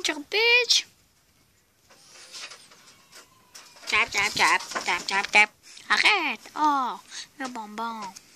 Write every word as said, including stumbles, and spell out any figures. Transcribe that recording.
bitch, bitch. Tap, tap, tap, tap, tap, tap. Arrête. Oh, le bonbon.